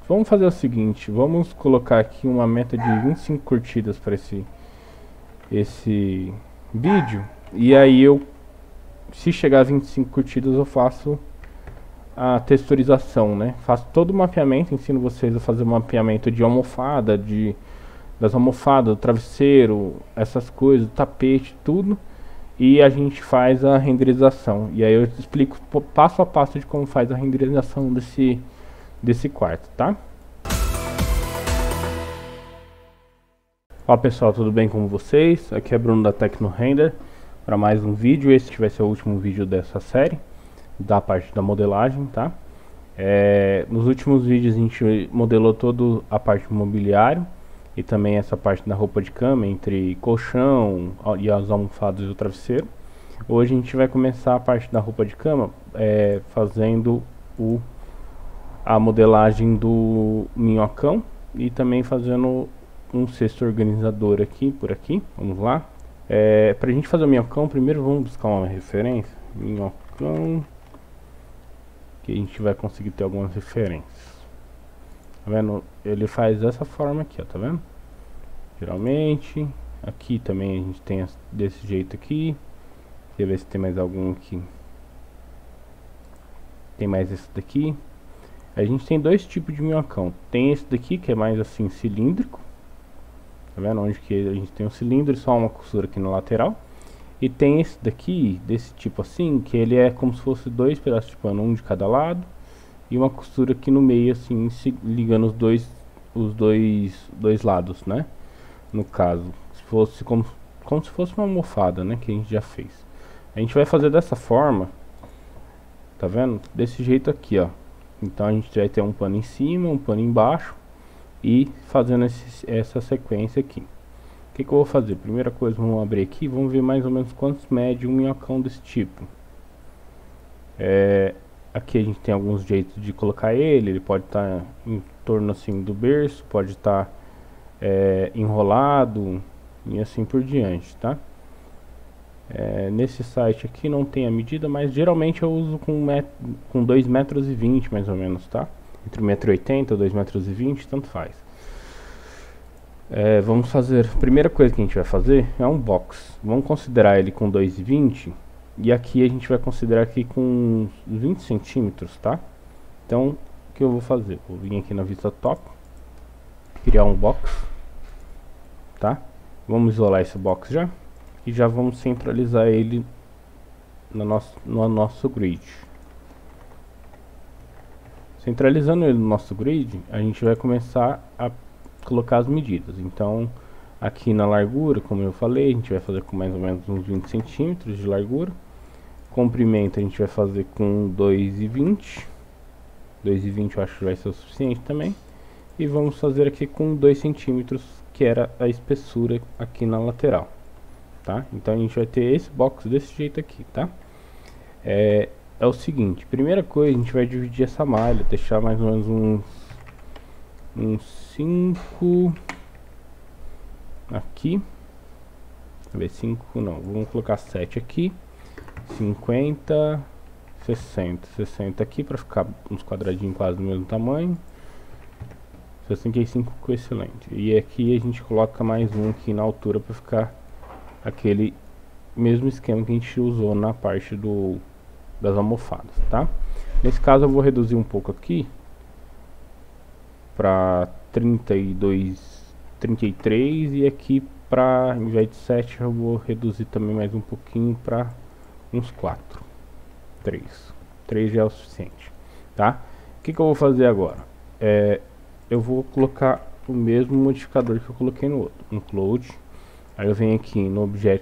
Vamos fazer o seguinte, vamos colocar aqui uma meta de 25 curtidas para esse vídeo. E aí se chegar a 25 curtidas, eu faço a texturização, né? Faço todo o mapeamento, ensino vocês a fazer o mapeamento de almofada, das almofadas, do travesseiro, essas coisas, tapete, tudo. E a gente faz a renderização. E aí eu explico passo a passo de como faz a renderização desse quarto, tá? Olá pessoal, tudo bem com vocês? Aqui é Bruno da TecnoRender para mais um vídeo. Esse vai ser o último vídeo dessa série, da parte da modelagem, tá? Nos últimos vídeos a gente modelou toda a parte do mobiliário e também essa parte da roupa de cama, entre colchão e as almofadas e o travesseiro. Hoje a gente vai começar a parte da roupa de cama fazendo a modelagem do minhocão e também fazendo um cesto organizador aqui, por aqui. Vamos lá. Pra gente fazer o minhocão, primeiro vamos buscar uma referência. Minhocão, que a gente vai conseguir ter algumas referências. Tá vendo? Ele faz dessa forma aqui, ó, tá vendo? Geralmente, aqui também a gente tem desse jeito aqui. Deixa eu ver se tem mais algum aqui. Tem mais esse daqui. A gente tem dois tipos de minhocão. Tem esse daqui que é mais assim cilíndrico. Tá vendo? Onde que a gente tem um cilindro e só uma costura aqui na lateral. E tem esse daqui, desse tipo assim, que ele é como se fosse dois pedaços de pano, um de cada lado. E uma costura aqui no meio, assim, ligando os dois lados, né? No caso, se fosse como se fosse uma almofada, né? Que a gente já fez. A gente vai fazer dessa forma, tá vendo? Desse jeito aqui, ó. Então a gente vai ter um pano em cima, um pano embaixo. E fazendo essa sequência aqui. O que eu vou fazer? Primeira coisa, vamos abrir aqui, vamos ver mais ou menos quantos mede um minhocão desse tipo. Aqui a gente tem alguns jeitos de colocar ele pode estar em torno assim do berço, pode estar enrolado e assim por diante, tá? Nesse site aqui não tem a medida, mas geralmente eu uso com 2,20 metros mais ou menos, tá? Entre 1,80 m e 2,20 m, tanto faz. Vamos fazer, a primeira coisa que a gente vai fazer é um box. Vamos considerar ele com 2,20 m. E aqui a gente vai considerar aqui com 20 centímetros, tá? Então, o que eu vou fazer? Vou vir aqui na vista top, criar um box, tá? Vamos isolar esse box já. E já vamos centralizar ele no nosso grid. Centralizando ele no nosso grid, a gente vai começar a colocar as medidas. Então, aqui na largura, como eu falei, a gente vai fazer com mais ou menos uns 20 centímetros de largura. Comprimento a gente vai fazer com 2,20. 2,20 eu acho que vai ser o suficiente também. E vamos fazer aqui com 2 centímetros, que era a espessura aqui na lateral, tá? Então a gente vai ter esse box desse jeito aqui, tá? É o seguinte, primeira coisa, a gente vai dividir essa malha, deixar mais ou menos uns 5 aqui. Deixa eu ver, 5 não, vamos colocar 7 aqui. 50, 60 aqui para ficar uns quadradinhos quase do mesmo tamanho. 65 ficou excelente. E aqui a gente coloca mais um aqui na altura para ficar aquele mesmo esquema que a gente usou na parte das almofadas, tá? Nesse caso eu vou reduzir um pouco aqui para 32, 33 e aqui para, em vez de 7 eu vou reduzir também mais um pouquinho para uns 4, 3 já é o suficiente, tá? O que eu vou fazer agora? Eu vou colocar o mesmo modificador que eu coloquei no outro, include. Aí eu venho aqui no objeto,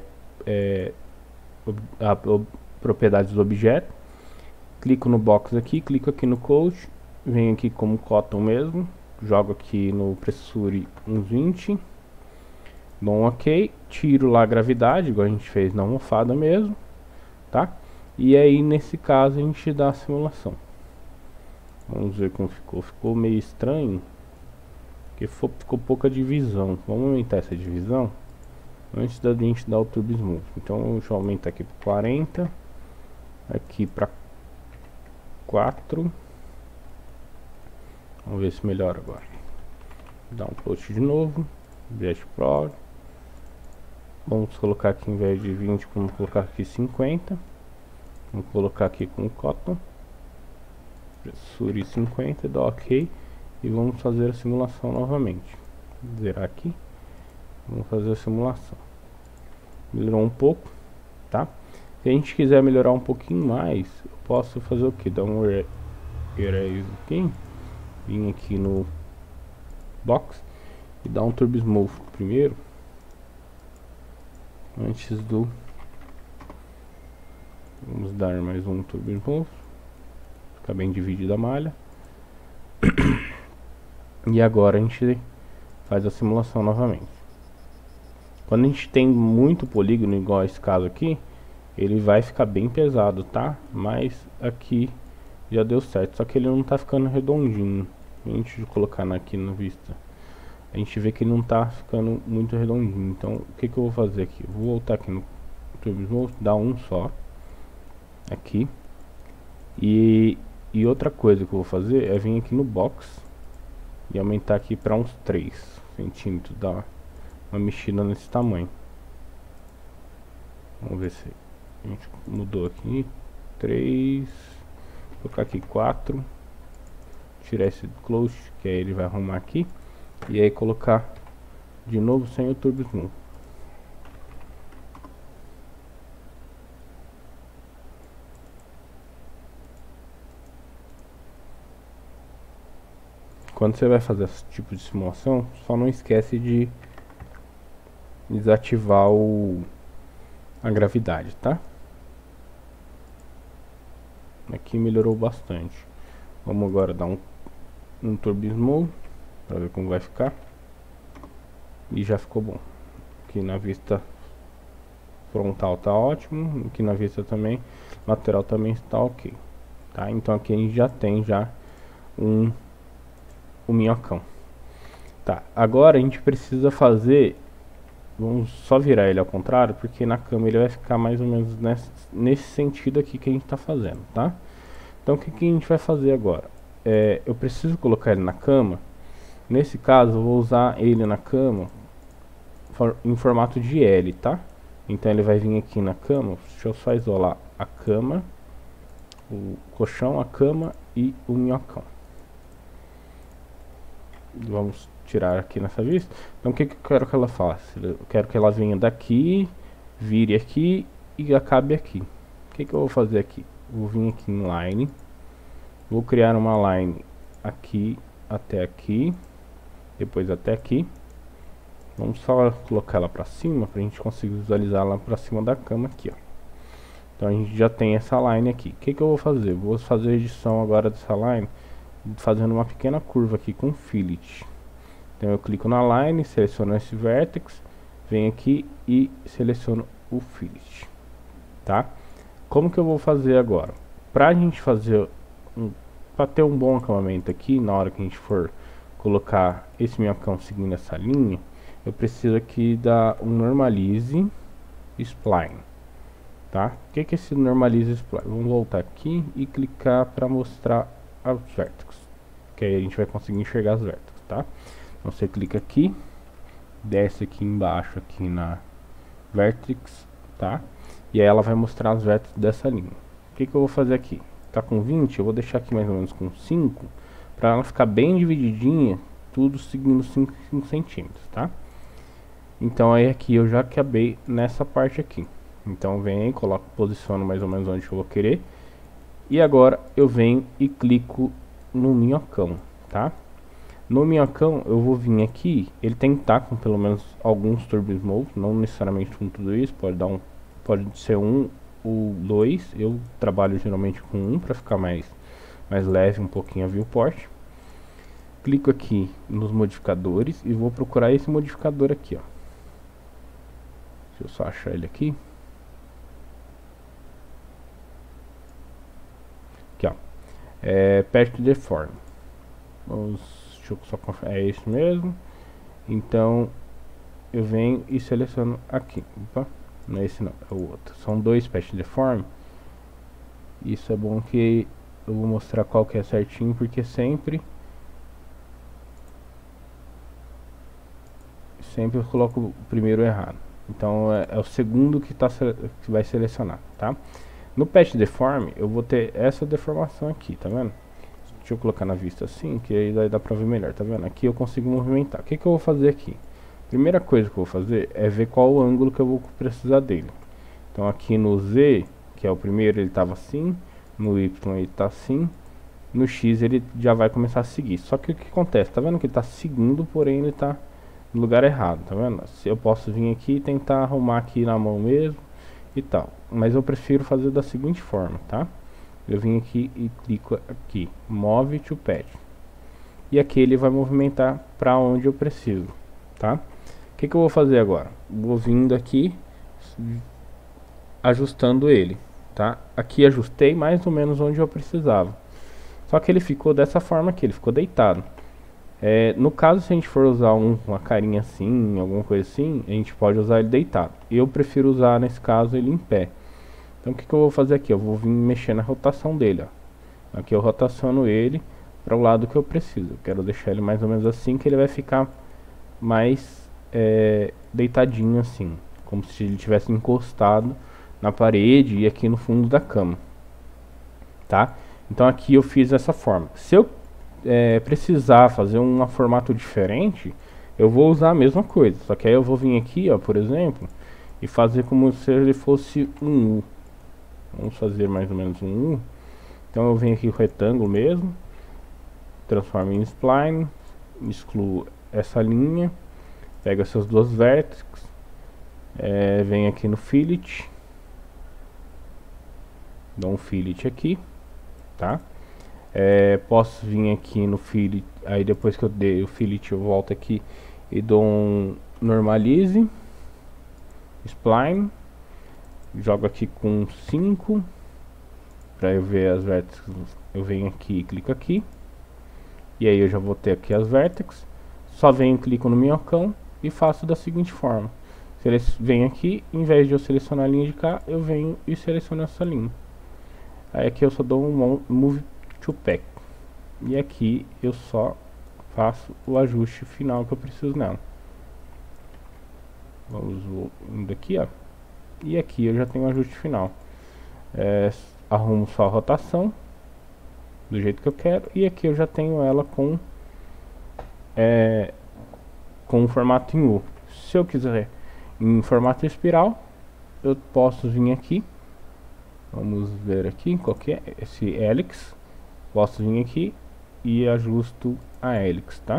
propriedades do objeto, clico no box aqui, clico aqui no code, venho aqui como cotton mesmo, jogo aqui no pressure uns 20, dou um ok, tiro lá a gravidade, igual a gente fez na almofada mesmo, tá? E aí nesse caso a gente dá a simulação. Vamos ver como ficou meio estranho, porque ficou pouca divisão. Vamos aumentar essa divisão antes da gente dar o Turbo Smooth. Então deixa eu aumentar aqui para 40, aqui para 4, Vamos ver se melhora agora. Dá um post de novo. Jet Pro. Vamos colocar aqui, em vez de 20, vamos colocar aqui 50. Vamos colocar aqui com Cotton. Pressure 50, dá OK. E vamos fazer a simulação novamente. Vou zerar aqui. Vamos fazer a simulação. Melhorou um pouco, tá? Se a gente quiser melhorar um pouquinho mais, eu posso fazer o que? Dar um erase aqui. Vim aqui no Box e dar um Turbo Smooth primeiro. Antes do... Vamos dar mais um Turbo Smooth. Fica bem dividida a malha. E agora a gente faz a simulação novamente. Quando a gente tem muito polígono, igual esse caso aqui, ele vai ficar bem pesado, tá? Mas aqui já deu certo, só que ele não tá ficando redondinho. Antes de colocar aqui na vista, a gente vê que ele não tá ficando muito redondinho. Então o que que eu vou fazer aqui? Eu vou voltar aqui no Turbo, vou dar um só aqui. E outra coisa que eu vou fazer é vir aqui no Box e aumentar aqui para uns 3 centímetros, dar uma mexida nesse tamanho. Vamos ver se a gente mudou aqui. 3, vou colocar aqui 4, tirar esse close, que aí ele vai arrumar aqui, e aí colocar de novo sem o Turbo Smooth. Quando você vai fazer esse tipo de simulação, só não esquece de desativar a gravidade, tá? Aqui melhorou bastante. Vamos agora dar um Turbo Smooth para ver como vai ficar. E já ficou bom. Aqui na vista frontal tá ótimo, aqui na vista também, lateral também está ok, tá? Então aqui a gente já tem o minhocão. Tá, agora a gente precisa fazer, vamos só virar ele ao contrário, porque na cama ele vai ficar mais ou menos nesse sentido aqui que a gente tá fazendo, tá? Então o que que a gente vai fazer agora? Eu preciso colocar ele na cama. Nesse caso eu vou usar ele na cama em formato de L, tá? Então ele vai vir aqui na cama. Deixa eu só isolar a cama, o colchão, a cama e o minhocão. Vamos tirar aqui nessa vista. Então o que que eu quero que ela faça? Eu quero que ela venha daqui, vire aqui e acabe aqui. O que que eu vou fazer aqui? Vou vir aqui em line, vou criar uma line aqui até aqui, depois até aqui. Vamos só colocar ela para cima para a gente conseguir visualizar lá para cima da cama aqui, ó. Então a gente já tem essa line aqui. O que que eu vou fazer? Vou fazer a edição agora dessa line fazendo uma pequena curva aqui com fillet. Então eu clico na line, seleciono esse vertex, venho aqui e seleciono o fillet, tá? Como que eu vou fazer agora? Pra gente fazer para ter um bom acabamento aqui, na hora que a gente for colocar esse minhocão seguindo essa linha, eu preciso aqui dar um normalize spline, tá? O que que é esse normalize spline? Vamos voltar aqui e clicar para mostrar os vértices, que aí a gente vai conseguir enxergar as vértices, tá? Então você clica aqui, desce aqui embaixo aqui na vertex, tá? E aí ela vai mostrar as vértices dessa linha. O que que eu vou fazer aqui? Tá com 20, eu vou deixar aqui mais ou menos com 5, para ela ficar bem divididinha, tudo seguindo 5 centímetros, tá? Então aí aqui eu já acabei nessa parte aqui. Então venho, coloco, posiciono mais ou menos onde eu vou querer. E agora eu venho e clico no minhocão, tá? No minhocão eu vou vir aqui, ele tem que estar com pelo menos alguns Turbo Smooth, não necessariamente com tudo isso, pode ser um ou dois. Eu trabalho geralmente com um para ficar mais leve um pouquinho a viewport. Clico aqui nos modificadores e vou procurar esse modificador aqui, ó. Deixa eu só achar ele aqui. Aqui, ó. Patch Deform. Deixa eu só conferir. É esse mesmo. Então eu venho e seleciono aqui. Opa, não é esse não, é o outro. São dois Patch Deform. Isso é bom que eu vou mostrar qual que é certinho, porque sempre Sempre eu coloco o primeiro errado. Então é o segundo que vai selecionar, tá? No Patch Deform eu vou ter essa deformação aqui, tá vendo? Deixa eu colocar na vista assim, que aí dá pra ver melhor, tá vendo? Aqui eu consigo movimentar. O que que eu vou fazer aqui? Primeira coisa que eu vou fazer é ver qual o ângulo que eu vou precisar dele. Então aqui no Z, que é o primeiro, ele estava assim. No Y ele tá assim. No X ele já vai começar a seguir. Só que o que acontece? Tá vendo que ele tá seguindo, porém ele tá no lugar errado, tá vendo? Se eu posso vir aqui e tentar arrumar aqui na mão mesmo e tal. Mas eu prefiro fazer da seguinte forma, tá? Eu vim aqui e clico aqui, Move to Patch. E aqui ele vai movimentar para onde eu preciso, tá? O que que eu vou fazer agora? Vou vindo aqui, ajustando ele, tá? Aqui ajustei mais ou menos onde eu precisava. Só que ele ficou dessa forma aqui, ele ficou deitado. No caso, se a gente for usar uma carinha assim, alguma coisa assim, a gente pode usar ele deitado. Eu prefiro usar, nesse caso, ele em pé. Então o que que eu vou fazer aqui? Eu vou vir mexer na rotação dele, ó. Aqui eu rotaciono ele para o lado que eu preciso. Eu quero deixar ele mais ou menos assim, que ele vai ficar mais deitadinho assim, como se ele tivesse encostado na parede e aqui no fundo da cama, tá? Então aqui eu fiz dessa forma. Se eu precisar fazer um formato diferente, eu vou usar a mesma coisa, só que aí eu vou vir aqui, ó, por exemplo, e fazer como se ele fosse um U. Vamos fazer mais ou menos um U. Então eu venho aqui o retângulo mesmo, transformo em spline, excluo essa linha, pego essas duas vértices, venho aqui no fillet, dou um fillet aqui, tá? Posso vir aqui no fillet, aí depois que eu dei o fillet eu volto aqui e dou um normalize, spline, jogo aqui com 5 para eu ver as vértices. Eu venho aqui e clico aqui, e aí eu já vou ter aqui as vértices. Só venho, clico no minhocão e faço da seguinte forma. Venho aqui, em vez de eu selecionar a linha de cá, eu venho e seleciono essa linha. Aí aqui eu só dou um Move to Pack, e aqui eu só faço o ajuste final que eu preciso nela. Vamos indo aqui, ó. E aqui eu já tenho o ajuste final. Arrumo só a rotação do jeito que eu quero. E aqui eu já tenho ela com o formato em U. Se eu quiser em formato espiral, eu posso vir aqui. Vamos ver aqui qual que é esse helix. Posso vir aqui e ajusto a helix, tá?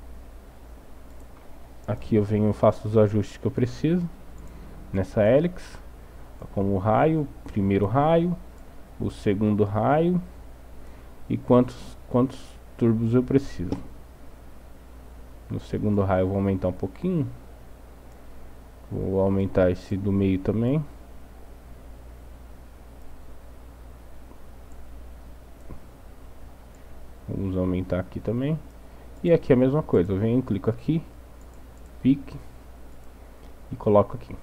Aqui eu venho e faço os ajustes que eu preciso nessa helix, como o raio, primeiro raio, o segundo raio e quantos turbos eu preciso. No segundo raio eu vou aumentar um pouquinho, vou aumentar esse do meio também. Vamos aumentar aqui também. E aqui a mesma coisa, eu venho, clico aqui, pique e coloco aqui.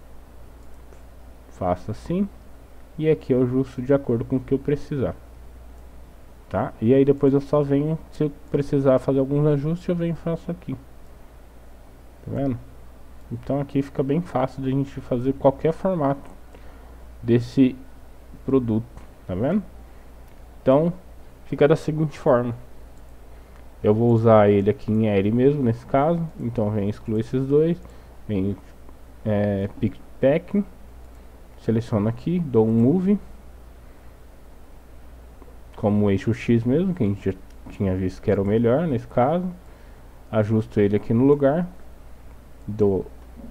Faço assim, e aqui eu ajusto de acordo com o que eu precisar, tá? E aí depois eu só venho, se eu precisar fazer alguns ajustes, eu venho e faço aqui, tá vendo? Então aqui fica bem fácil de a gente fazer qualquer formato desse produto, tá vendo? Então fica da seguinte forma. Eu vou usar ele aqui em L mesmo, nesse caso. Então eu venho excluir esses dois, venho pick pack, seleciono aqui, dou um move como o eixo X mesmo, que a gente já tinha visto que era o melhor nesse caso. Ajusto ele aqui no lugar, dou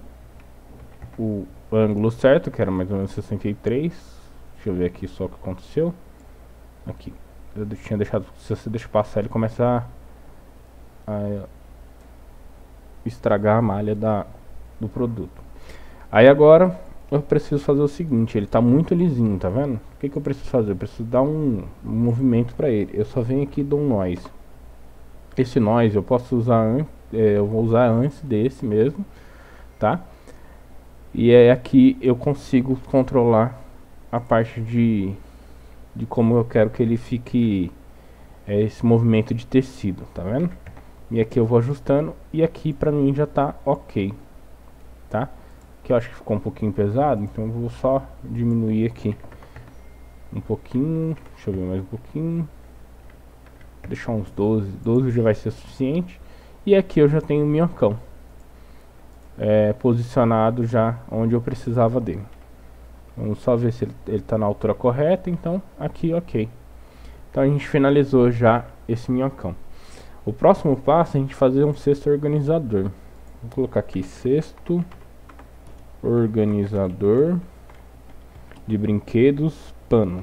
o ângulo certo, que era mais ou menos 63. Deixa eu ver aqui só o que aconteceu. Aqui, eu tinha deixado, se você deixa passar, ele começa a estragar a malha do produto. Aí agora eu preciso fazer o seguinte, ele tá muito lisinho, tá vendo? O que que eu preciso fazer? Eu preciso dar um movimento para ele. Eu só venho aqui e dou um noise. Esse noise eu posso usar, eu vou usar antes desse mesmo, tá? E aqui eu consigo controlar a parte de como eu quero que ele fique, esse movimento de tecido, tá vendo? E aqui eu vou ajustando, e aqui pra mim já tá ok, tá? Que eu acho que ficou um pouquinho pesado, então eu vou só diminuir aqui um pouquinho, deixa eu ver mais um pouquinho, deixar uns 12 já vai ser suficiente. E aqui eu já tenho o minhocão posicionado já onde eu precisava dele. Vamos só ver se ele tá na altura correta, então aqui ok. Então a gente finalizou já esse minhocão. O próximo passo é a gente fazer um cesto organizador. Vou colocar aqui cesto organizador de brinquedos pano.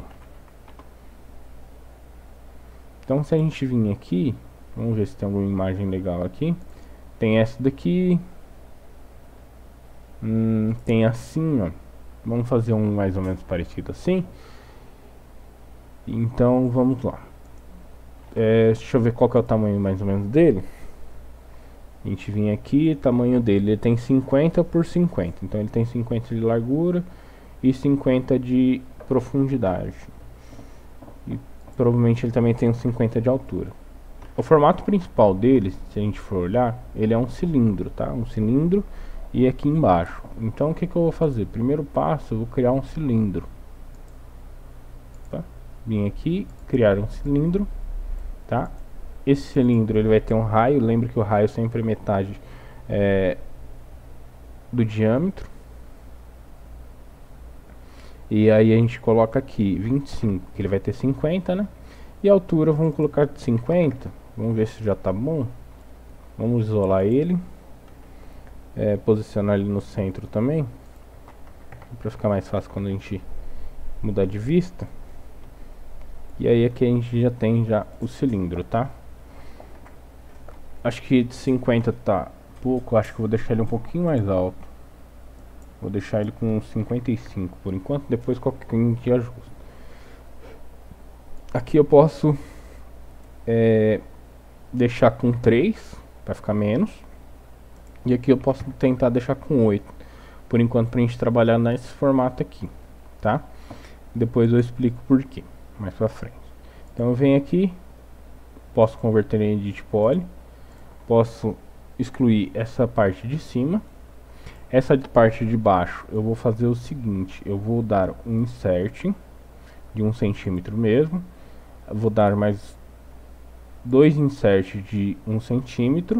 Então se a gente vir aqui, vamos ver se tem alguma imagem legal aqui. Tem essa daqui. Tem assim, ó. Vamos fazer um mais ou menos parecido assim. Então vamos lá. Deixa eu ver qual que é o tamanho mais ou menos dele. A gente vem aqui, o tamanho dele, ele tem 50 por 50. Então ele tem 50 de largura e 50 de profundidade. E provavelmente ele também tem uns 50 de altura. O formato principal dele, se a gente for olhar, ele é um cilindro, tá? Um cilindro e aqui embaixo. Então o que que eu vou fazer? Primeiro passo, eu vou criar um cilindro. Tá? Vim aqui, criar um cilindro, tá? Esse cilindro ele vai ter um raio, lembra que o raio sempre é metade do diâmetro. E aí a gente coloca aqui 25, que ele vai ter 50, né? E a altura vamos colocar de 50. Vamos ver se já tá bom. Vamos isolar ele. Posicionar ele no centro também, para ficar mais fácil quando a gente mudar de vista. E aí aqui a gente já tem o cilindro, tá? Acho que de 50 tá pouco, acho que vou deixar ele um pouquinho mais alto. Vou deixar ele com 55 por enquanto, depois qualquer coisa a gente ajusta. Aqui eu posso deixar com 3 para ficar menos. E aqui eu posso tentar deixar com 8 por enquanto, pra gente trabalhar nesse formato aqui, tá? Depois eu explico por quê mais pra frente. Então eu venho aqui, posso converter em Edit Poly, posso excluir essa parte de cima. Essa parte de baixo eu vou fazer o seguinte: eu vou dar um insert de 1 centímetro mesmo, eu vou dar mais 2 insert de 1 centímetro.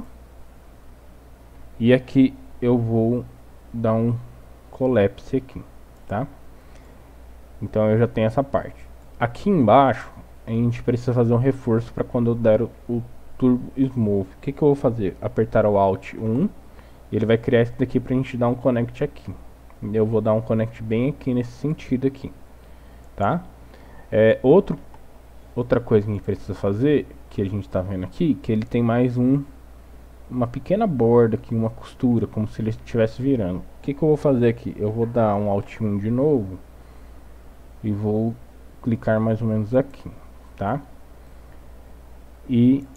E aqui eu vou dar um collapse aqui, tá? Então eu já tenho essa parte. Aqui embaixo a gente precisa fazer um reforço para quando eu der o Turbo Smooth. O que que eu vou fazer? Apertar o Alt 1 e ele vai criar esse daqui pra gente dar um connect aqui. Eu vou dar um connect bem aqui nesse sentido aqui, tá? Outra coisa que a gente precisa fazer, que a gente tá vendo aqui, que ele tem mais uma pequena borda aqui, uma costura, como se ele estivesse virando. O que que eu vou fazer aqui? Eu vou dar um Alt 1 de novo e vou clicar mais ou menos aqui, tá? E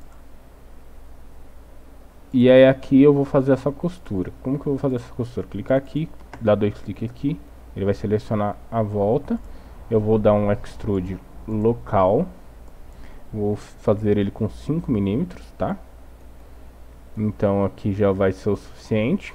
aí aqui eu vou fazer essa costura. Como que eu vou fazer essa costura? Clicar aqui, dar 2 cliques aqui, ele vai selecionar a volta. Eu vou dar um extrude local, vou fazer ele com 5 milímetros, tá? Então aqui já vai ser o suficiente.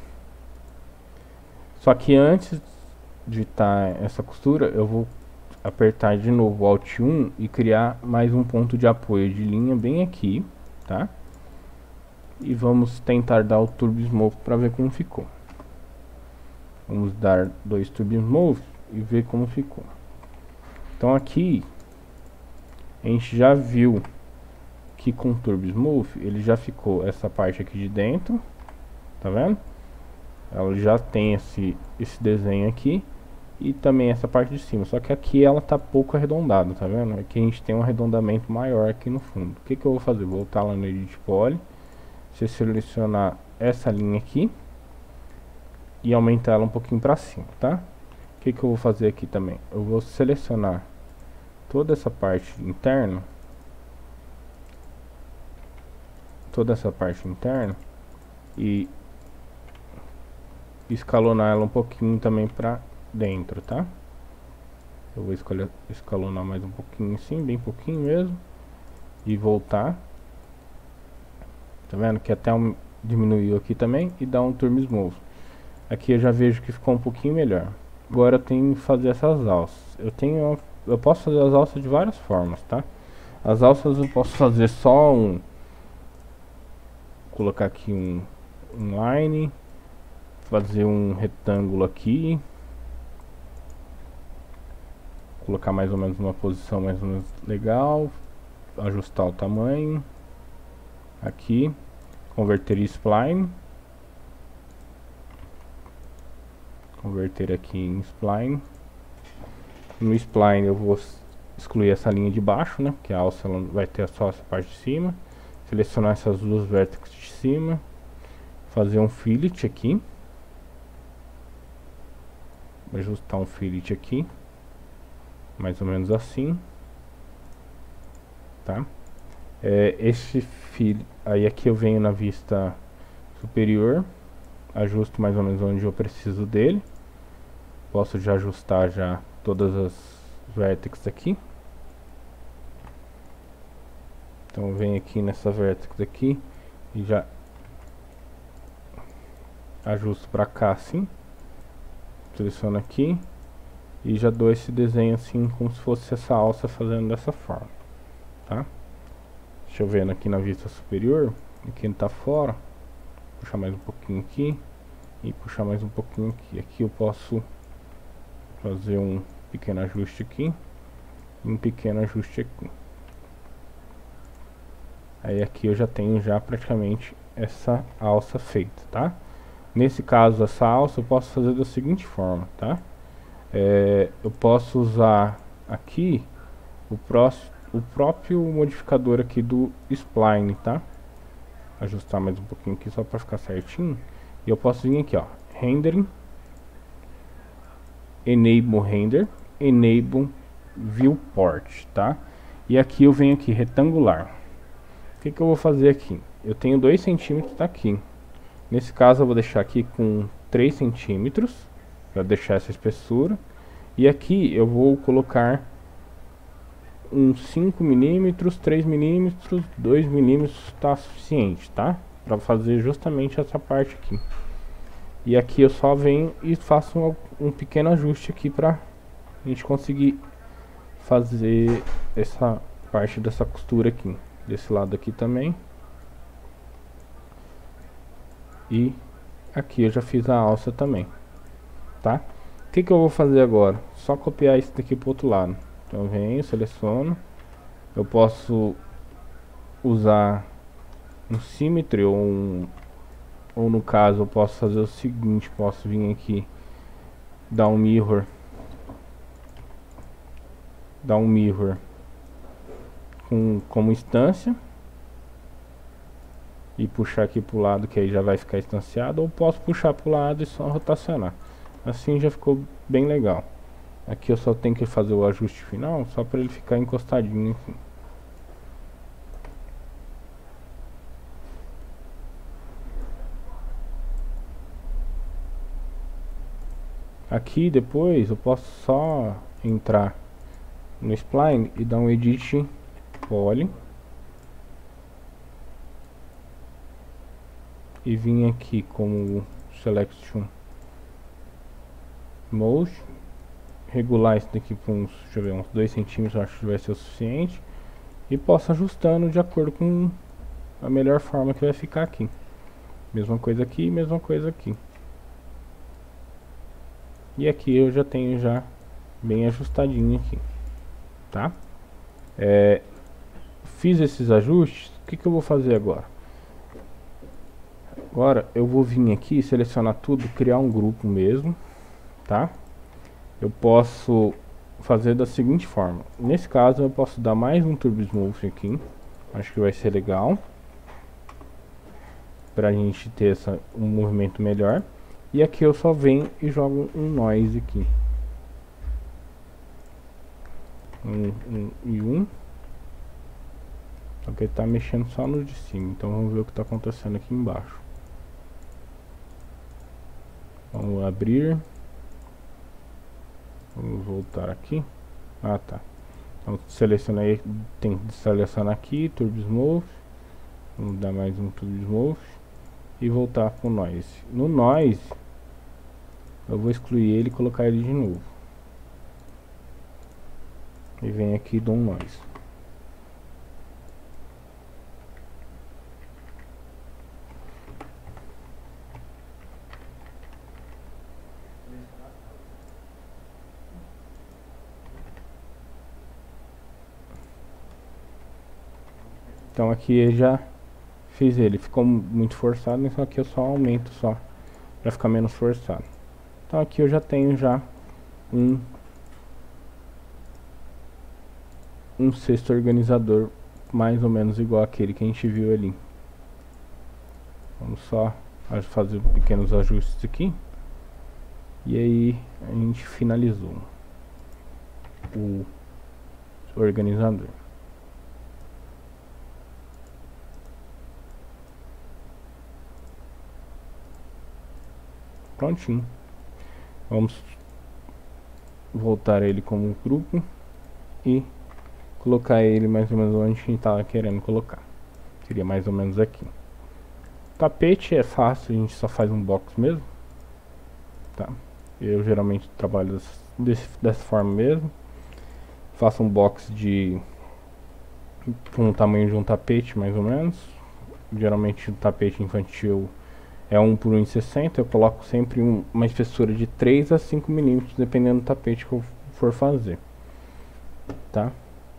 Só que antes de essa costura, eu vou apertar de novo o Alt 1 e criar mais um ponto de apoio de linha bem aqui, tá? E vamos tentar dar o Turbo Smooth para ver como ficou. Vamos dar 2 Turbo Smooth e ver como ficou. Então aqui a gente já viu que com o Turbo Smooth ele já ficou essa parte aqui de dentro, tá vendo? Ela já tem esse desenho aqui e também essa parte de cima, só que aqui ela tá pouco arredondada, tá vendo? Aqui a gente tem um arredondamento maior aqui no fundo. O que que eu vou fazer? Voltar lá no Edit Poly, selecionar essa linha aqui e aumentar ela um pouquinho para cima, tá? O que que eu vou fazer aqui também? Eu vou selecionar toda essa parte interna, e escalonar ela um pouquinho também para dentro, tá? Eu vou escalonar mais um pouquinho assim, bem pouquinho mesmo, e voltar. Tá vendo que até diminuiu aqui também e dá um Turbo Smooth. Aqui eu já vejo que ficou um pouquinho melhor. Agora eu tenho que fazer essas alças. Eu posso fazer as alças de várias formas, tá? As alças eu posso fazer só colocar aqui um line, fazer um retângulo aqui, colocar mais ou menos numa posição mais ou menos legal, ajustar o tamanho aqui, converter em spline, converter aqui em spline. No spline eu vou excluir essa linha de baixo, né, porque a alça ela vai ter só essa parte de cima. Selecionar essas duas vértices de cima, fazer um fillet aqui, ajustar um fillet aqui, mais ou menos assim, tá? Esse fillet, aí aqui eu venho na vista superior, ajusto mais ou menos onde eu preciso dele, posso já ajustar já todas as vértices aqui. Então vem aqui nessa vértice aqui e já ajusto para cá assim, seleciono aqui e já dou esse desenho assim como se fosse essa alça fazendo dessa forma, tá? Deixa eu ver aqui na vista superior, aqui ele tá fora, puxar mais um pouquinho aqui e puxar mais um pouquinho aqui. Aqui eu posso fazer um pequeno ajuste aqui e um pequeno ajuste aqui. Aí aqui eu já tenho já praticamente essa alça feita, tá? Nesse caso, essa alça eu posso fazer da seguinte forma, tá? Eu posso usar aqui o próprio modificador aqui do spline, tá? Ajustar mais um pouquinho aqui só para ficar certinho. E eu posso vir aqui, ó, rendering, enable render, enable viewport, tá? E aqui eu venho aqui retangular. O que eu vou fazer aqui? Eu tenho 2 centímetros aqui. Nesse caso eu vou deixar aqui com 3 centímetros para deixar essa espessura. E aqui eu vou colocar uns 5 milímetros, 3 milímetros, 2 milímetros está suficiente, tá? Para fazer justamente essa parte aqui. E aqui eu só venho e faço um pequeno ajuste aqui para a gente conseguir fazer essa parte dessa costura aqui. Desse lado aqui também. E aqui eu já fiz a alça também, tá? O que eu vou fazer agora? Só copiar isso daqui pro outro lado. Então eu venho, seleciono. Eu posso usar um symmetry ou no caso eu posso fazer o seguinte, posso vir aqui, dar um mirror como instância e puxar aqui pro lado, que aí já vai ficar instanciado, ou posso puxar pro lado e só rotacionar. Assim já ficou bem legal. Aqui eu só tenho que fazer o ajuste final, só para ele ficar encostadinho aqui. Aqui depois eu posso só entrar no spline e dar um edit poly e vim aqui como selection mode, regular isso daqui para uns, deixa eu ver, uns 2 centímetros, acho que vai ser o suficiente, e posso ajustando de acordo com a melhor forma que vai ficar aqui. Mesma coisa aqui, mesma coisa aqui. E aqui eu já tenho já bem ajustadinho aqui, tá? Fiz esses ajustes. O que eu vou fazer agora? Agora eu vou vir aqui, selecionar tudo, criar um grupo mesmo, tá? Eu posso fazer da seguinte forma. Nesse caso eu posso dar mais um Turbo Smooth aqui. Acho que vai ser legal pra gente ter um movimento melhor. E aqui eu só venho e jogo um noise aqui. Só que ele tá mexendo só no de cima. Então vamos ver o que tá acontecendo aqui embaixo. Vamos abrir. Vamos voltar aqui. Ah, tá. Então selecionei, tem que selecionar aqui, Turbo Smooth. Vamos dar mais um Turbo Smooth e voltar pro Noise. No Noise eu vou excluir ele e colocar ele de novo. E vem aqui e dou um Noise. Então aqui eu já fiz ele, ficou muito forçado, então aqui eu só aumento só para ficar menos forçado. Então aqui eu já tenho já um sexto organizador mais ou menos igual aquele que a gente viu ali. Vamos só fazer pequenos ajustes aqui e aí a gente finalizou o organizador. Prontinho. Vamos voltar ele como grupo e colocar ele mais ou menos onde a gente estava querendo colocar. Seria mais ou menos aqui. Tapete é fácil, a gente só faz um box mesmo. Tá? Eu geralmente trabalho dessa forma mesmo. Faço um box com o tamanho de um tapete mais ou menos. Geralmente o tapete infantil é 1 por 1,60. Eu coloco sempre uma espessura de 3 a 5 milímetros, dependendo do tapete que eu for fazer. Tá?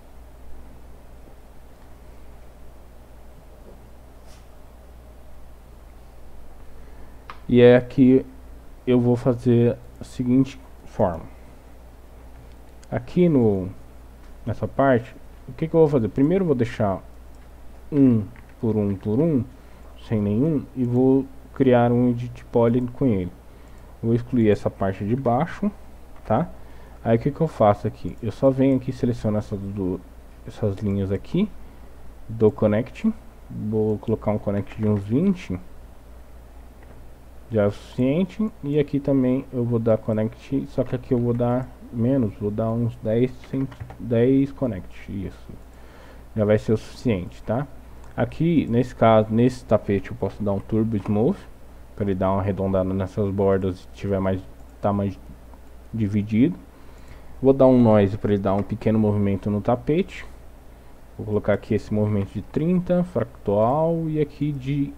E é aqui eu vou fazer a seguinte forma. Aqui nessa parte, o que eu vou fazer? Primeiro eu vou deixar 1 por 1 por 1, sem nenhum, e vou criar um edit poly com ele. Vou excluir essa parte de baixo, tá? Aí o que eu faço aqui? Eu só venho aqui, seleciono essas linhas aqui, dou connect, vou colocar um connect de uns 20, já é o suficiente. E aqui também eu vou dar connect, só que aqui eu vou dar menos, vou dar uns 10 connect, isso já vai ser o suficiente, tá? Aqui nesse caso, nesse tapete eu posso dar um Turbo Smooth para ele dar uma arredondada nessas bordas se tiver tá mais dividido. Vou dar um Noise para ele dar um pequeno movimento no tapete. Vou colocar aqui esse movimento de 30 fractal e aqui de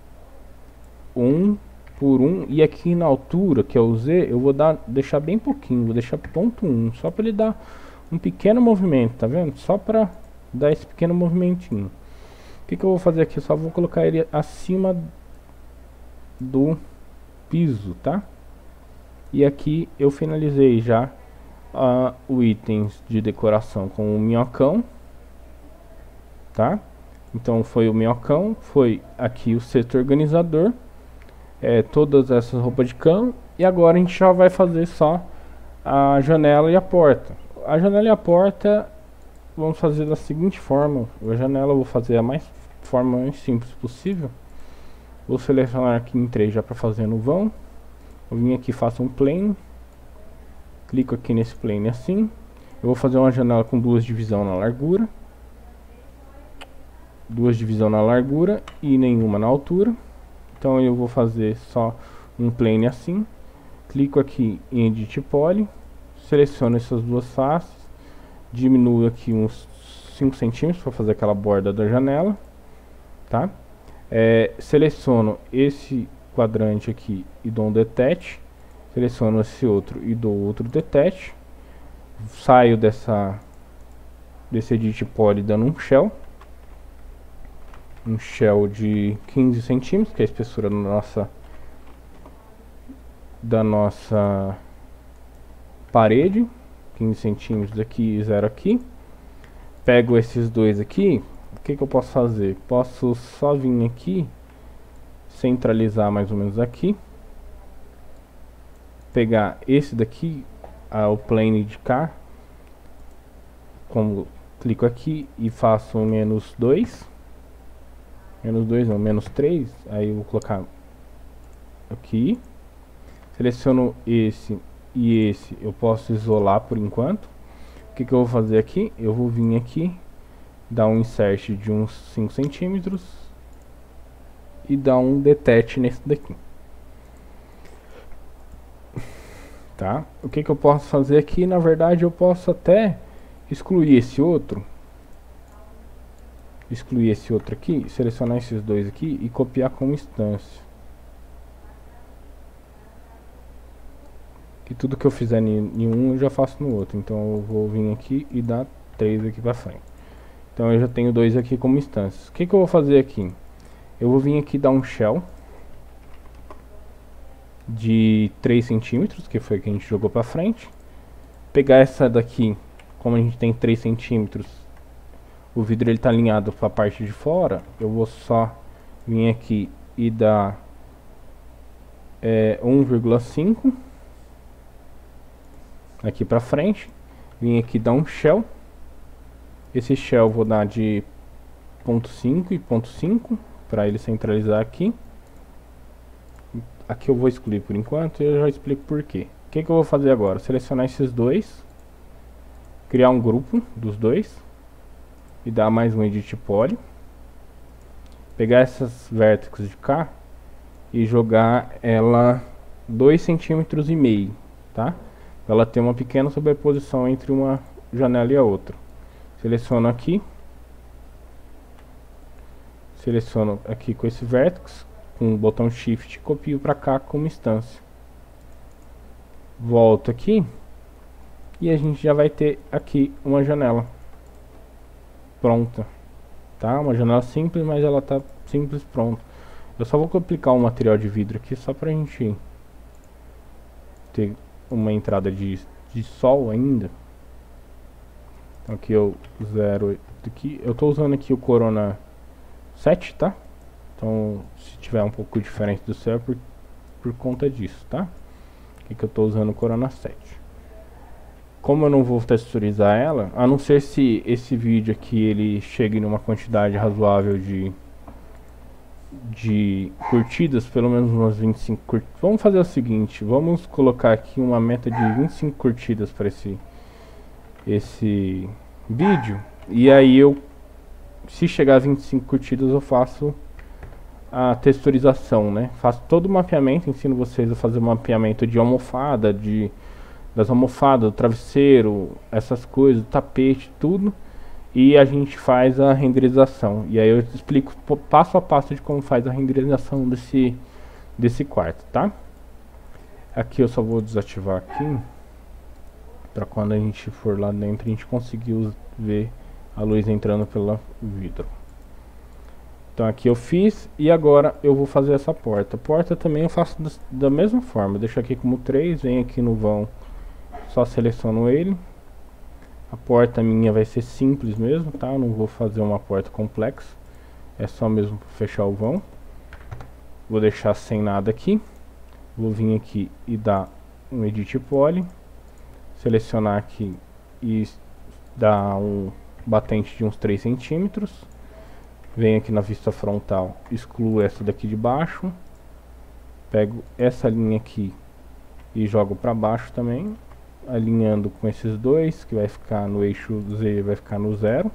1 por 1, e aqui na altura que eu usei, eu vou deixar bem pouquinho, vou deixar ponto 1, só para ele dar um pequeno movimento, tá vendo? Só para dar esse pequeno movimentinho. O que eu vou fazer aqui? Eu só vou colocar ele acima do piso, tá? E aqui eu finalizei já o itens de decoração com o minhocão, tá? Então foi o minhocão, foi aqui o sexto organizador, todas essas roupas de cão, e agora a gente já vai fazer só a janela e a porta. A janela e a porta vamos fazer da seguinte forma. A janela eu vou fazer a forma mais simples possível. Vou selecionar aqui em 3 já para fazer no vão. Eu vim aqui, faço um plane, clico aqui nesse plane assim. Eu vou fazer uma janela com 2 divisões na largura, 2 divisões na largura e nenhuma na altura. Então eu vou fazer só um plane assim. Clico aqui em Edit Poly, seleciono essas duas faces, diminuo aqui uns 5 centímetros para fazer aquela borda da janela, tá? Seleciono esse quadrante aqui e dou um detach, seleciono esse outro e dou outro detach, saio desse Edit Poly dando um shell de 15 centímetros, que é a espessura da nossa parede, 15 centímetros aqui e 0 aqui. Pego esses dois aqui, o que eu posso fazer? Posso só vir aqui, centralizar mais ou menos aqui, pegar esse daqui, o plane de cá, como clico aqui e faço um -2, menos 3, aí eu vou colocar aqui, seleciono esse e esse, eu posso isolar por enquanto. O que eu vou fazer aqui? Eu vou vir aqui, dar um insert de uns 5 centímetros, e dar um detach nesse daqui. Tá? O que eu posso fazer aqui? Na verdade eu posso até excluir esse outro. Excluir esse outro aqui, selecionar esses dois aqui e copiar como instância. E tudo que eu fizer em um eu já faço no outro. Então eu vou vir aqui e dar 3 aqui pra frente. Então eu já tenho 2 aqui como instâncias. O que eu vou fazer aqui? Eu vou vir aqui dar um shell de 3 centímetros, que foi que a gente jogou pra frente. Pegar essa daqui, como a gente tem 3 centímetros, o vidro ele tá alinhado para a parte de fora. Eu vou só vir aqui e dar 1,5 aqui para frente. Vim aqui dar um shell. Esse shell eu vou dar de 0,5 e 0,5 para ele centralizar aqui. Aqui eu vou excluir por enquanto e eu já explico por quê. O que eu vou fazer agora? Selecionar esses dois, criar um grupo dos dois e dar mais um edit poly. Pegar essas vértices de cá e jogar ela 2,5 cm, tá? Pra ela ter uma pequena sobreposição entre uma janela e a outra. Seleciono aqui. Seleciono aqui com esse vértice, com o botão shift, copio para cá como instância. Volto aqui e a gente já vai ter aqui uma janela pronta, tá? Uma janela simples, mas ela tá simples, pronta. Eu só vou aplicar um material de vidro aqui só pra gente ter uma entrada de sol ainda. Então aqui eu zero aqui. Eu tô usando aqui o Corona 7, tá? Então se tiver um pouco diferente do céu é por conta disso, tá? Aqui que eu tô usando o Corona 7. Como eu não vou texturizar ela, a não ser se esse vídeo aqui ele chegue numa quantidade razoável de curtidas, pelo menos umas 25 curtidas. Vamos fazer o seguinte, vamos colocar aqui uma meta de 25 curtidas para esse vídeo. E aí se chegar a 25 curtidas eu faço a texturização, né? Faço todo o mapeamento, ensino vocês a fazer o mapeamento de almofada, das almofadas, do travesseiro, essas coisas, do tapete, tudo. E a gente faz a renderização. E aí eu explico passo a passo de como faz a renderização desse quarto, tá? Aqui eu só vou desativar aqui, para quando a gente for lá dentro a gente conseguir ver a luz entrando pelo vidro. Então aqui eu fiz e agora eu vou fazer essa porta. A porta também eu faço da mesma forma. Eu deixo aqui como 3, venho aqui no vão, só seleciono ele. A porta minha vai ser simples mesmo, tá? Eu não vou fazer uma porta complexa. É só mesmo fechar o vão. Vou deixar sem nada aqui. Vou vir aqui e dar um edit poly. Selecionar aqui e dar um batente de uns 3 centímetros. Venho aqui na vista frontal, excluo essa daqui de baixo. Pego essa linha aqui e jogo para baixo também, alinhando com esses dois, que vai ficar no eixo Z, vai ficar no 0.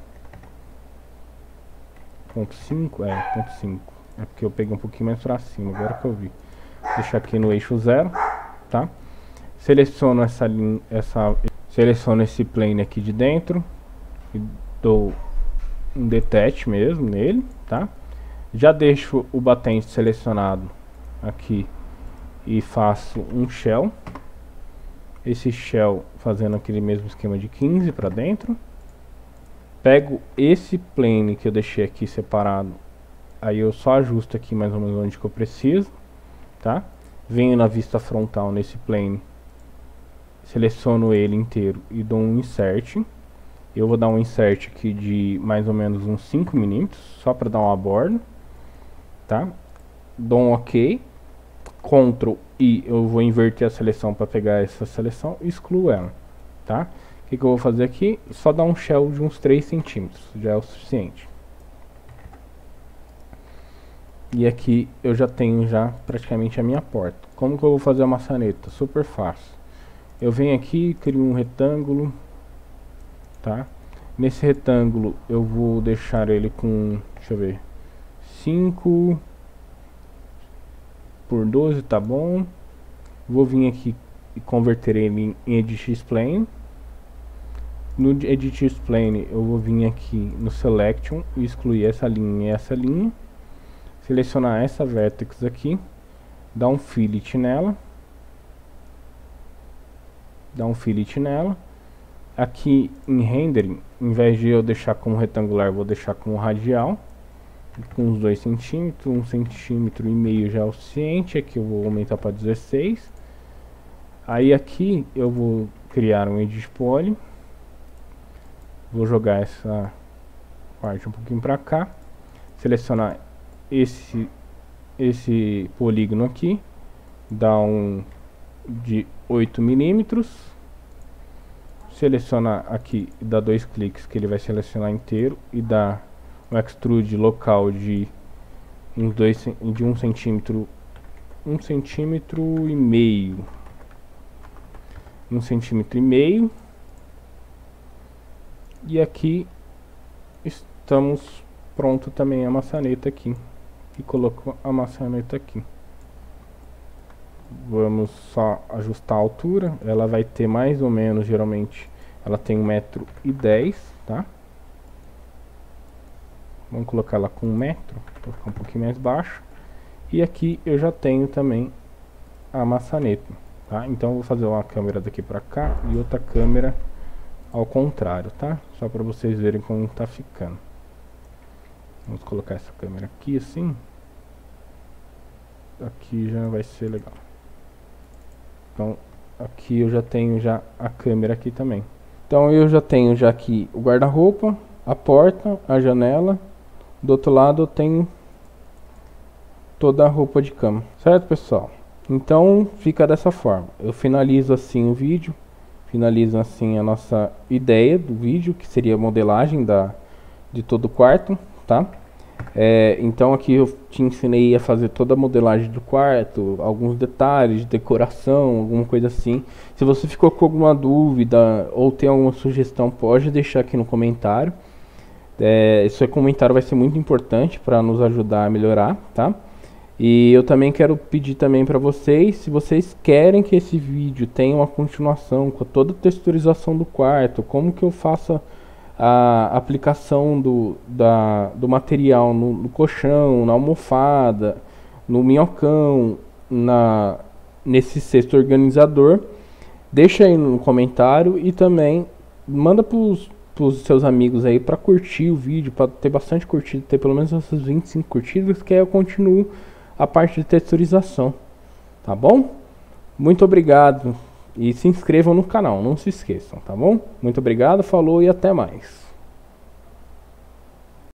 Ponto 5, ponto 5. É porque eu peguei um pouquinho mais para cima, agora que eu vi. Deixar aqui no eixo 0, tá? Seleciono essa linha, seleciono esse plane aqui de dentro e dou um detach mesmo nele, tá? Já deixo o batente selecionado aqui e faço um shell. Esse shell fazendo aquele mesmo esquema de 15 para dentro. Pego esse plane que eu deixei aqui separado, aí eu só ajusto aqui mais ou menos onde que eu preciso, tá? Venho na vista frontal nesse plane, seleciono ele inteiro e dou um insert. Eu vou dar um insert aqui de mais ou menos uns 5 mm, só para dar uma borda, tá? Dou um OK, Ctrl I, eu vou inverter a seleção para pegar essa seleção e excluo ela, tá? O que eu vou fazer aqui? Só dar um shell de uns 3 centímetros, já é o suficiente. E aqui eu já tenho praticamente a minha porta. Como que eu vou fazer a maçaneta? Super fácil. Eu venho aqui, crio um retângulo, tá? Nesse retângulo eu vou deixar ele com, deixa eu ver, 5 por 12 tá bom. Vou vir aqui e converter ele em Edit Spline. No Edit Spline eu vou vir aqui no Selection e excluir essa linha e essa linha. Selecionar essa vertex aqui, dar um fillet nela. Aqui em Rendering, em vez de eu deixar como retangular, vou deixar como radial. Com uns 2 centímetros, 1,5 cm já é o suficiente. Aqui eu vou aumentar para 16. Aí aqui eu vou criar um Edit Poly. Vou jogar essa parte um pouquinho para cá. Selecionar esse polígono aqui. Dar um de 8 milímetros. Selecionar aqui, dá 2 cliques que ele vai selecionar inteiro e dá um extrude local de uns 1 centímetro, 1,5 cm. E aqui estamos pronto também a maçaneta aqui. E coloco a maçaneta aqui. Vamos só ajustar a altura. Ela vai ter mais ou menos, geralmente ela tem 1,10 m, tá? Vamos colocar ela com 1 metro, para ficar um pouquinho mais baixo. E aqui eu já tenho também a maçaneta, tá? Então eu vou fazer uma câmera daqui para cá e outra câmera ao contrário, tá? Só para vocês verem como tá ficando. Vamos colocar essa câmera aqui assim. Aqui já vai ser legal. Então aqui eu já tenho já a câmera aqui também. Então eu já tenho já aqui o guarda-roupa, a porta, a janela. Do outro lado eu tenho toda a roupa de cama, certo, pessoal? Então fica dessa forma. Eu finalizo assim o vídeo, finalizo assim a nossa ideia do vídeo, que seria a modelagem de todo o quarto, tá? Então aqui eu te ensinei a fazer toda a modelagem do quarto, alguns detalhes de decoração, alguma coisa assim. Se você ficou com alguma dúvida ou tem alguma sugestão, pode deixar aqui no comentário. Esse comentário vai ser muito importante para nos ajudar a melhorar, tá? E eu também quero pedir também para vocês, se vocês querem que esse vídeo tenha uma continuação com toda a texturização do quarto, como que eu faça a aplicação do material no colchão, na almofada, no minhocão, nesse cesto organizador, deixa aí no comentário e também manda para os seus amigos aí para curtir o vídeo, para ter bastante curtida, ter pelo menos essas 25 curtidas, que aí eu continuo a parte de texturização, tá bom? Muito obrigado e se inscrevam no canal, não se esqueçam, tá bom? Muito obrigado, falou e até mais.